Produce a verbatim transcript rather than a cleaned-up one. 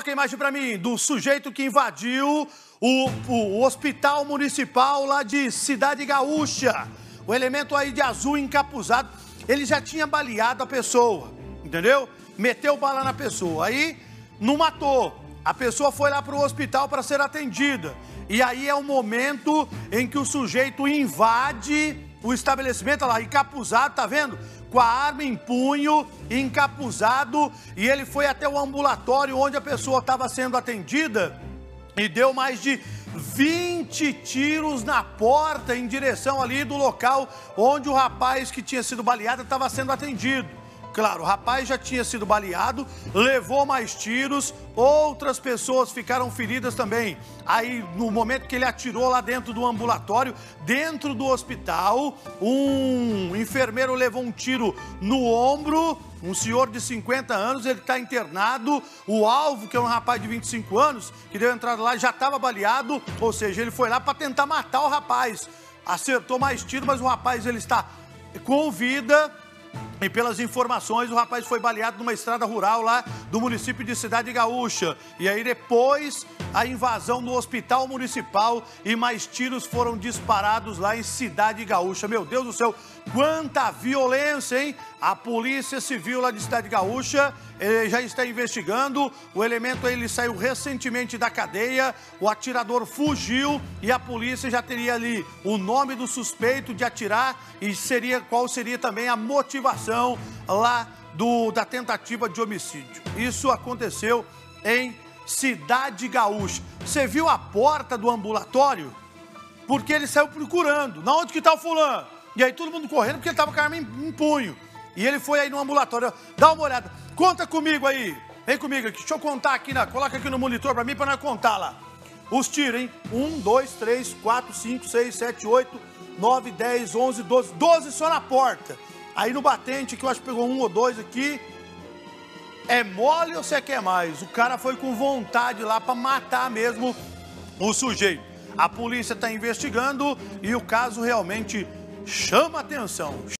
Coloca a imagem pra mim do sujeito que invadiu o, o hospital municipal lá de Cidade Gaúcha. O elemento aí de azul encapuzado, ele já tinha baleado a pessoa, entendeu? Meteu bala na pessoa, aí não matou. A pessoa foi lá pro hospital para ser atendida. E aí é o momento em que o sujeito invade o estabelecimento, olha lá, encapuzado, tá vendo? Com a arma em punho, encapuzado, e ele foi até o ambulatório onde a pessoa estava sendo atendida e deu mais de vinte tiros na porta em direção ali do local onde o rapaz que tinha sido baleado estava sendo atendido. Claro, o rapaz já tinha sido baleado, levou mais tiros, outras pessoas ficaram feridas também. Aí, no momento que ele atirou lá dentro do ambulatório, dentro do hospital, um enfermeiro levou um tiro no ombro, um senhor de cinquenta anos, ele está internado. O alvo, que é um rapaz de vinte e cinco anos, que deu entrada lá, já estava baleado, ou seja, ele foi lá para tentar matar o rapaz. Acertou mais tiro, mas o rapaz ele está com vida. E pelas informações, o rapaz foi baleado numa estrada rural lá do município de Cidade Gaúcha. E aí depois, a invasão no hospital municipal e mais tiros foram disparados lá em Cidade Gaúcha. Meu Deus do céu, quanta violência, hein? A Polícia Civil lá de Cidade Gaúcha eh, já está investigando. O elemento ele saiu recentemente da cadeia, o atirador fugiu e a polícia já teria ali o nome do suspeito de atirar e seria, qual seria também a motivação lá do, da tentativa de homicídio. Isso aconteceu em Cidade Gaúcha. Você viu a porta do ambulatório? Porque ele saiu procurando. Na onde que tá o fulano? E aí todo mundo correndo porque ele tava com a arma em, em punho. E ele foi aí no ambulatório. Dá uma olhada. Conta comigo aí. Vem comigo aqui. Deixa eu contar aqui. Na, coloca aqui no monitor pra mim pra nós contar lá. Os tiros, hein? um, dois, três, quatro, cinco, seis, sete, oito, nove, dez, onze, doze. doze só na porta. Aí no batente, que eu acho que pegou um ou dois aqui. É mole ou você quer mais? O cara foi com vontade lá pra matar mesmo o sujeito. A polícia tá investigando e o caso realmente chama atenção.